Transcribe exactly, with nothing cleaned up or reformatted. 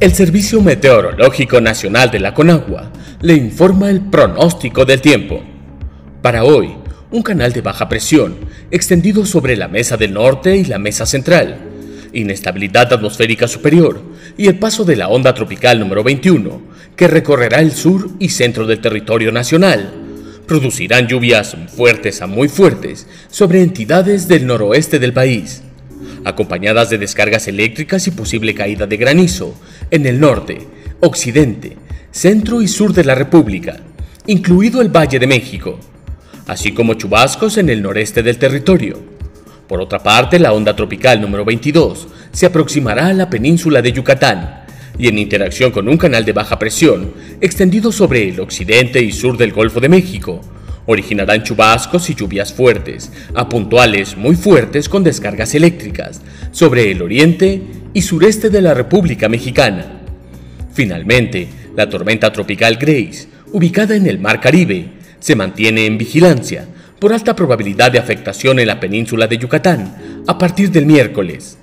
El Servicio Meteorológico Nacional de la Conagua le informa el pronóstico del tiempo. Para hoy, un canal de baja presión extendido sobre la Mesa del Norte y la Mesa Central, inestabilidad atmosférica superior y el paso de la onda tropical número veintiuno, que recorrerá el sur y centro del territorio nacional, producirán lluvias fuertes a muy fuertes sobre entidades del noroeste del país, acompañadas de descargas eléctricas y posible caída de granizo en el norte, occidente, centro y sur de la República, incluido el Valle de México, así como chubascos en el noreste del territorio. Por otra parte, la onda tropical número veintidós se aproximará a la península de Yucatán y, en interacción con un canal de baja presión extendido sobre el occidente y sur del Golfo de México, originarán chubascos y lluvias fuertes, a puntuales muy fuertes con descargas eléctricas, sobre el oriente y sureste de la República Mexicana. Finalmente, la tormenta tropical Grace, ubicada en el Mar Caribe, se mantiene en vigilancia por alta probabilidad de afectación en la península de Yucatán a partir del miércoles.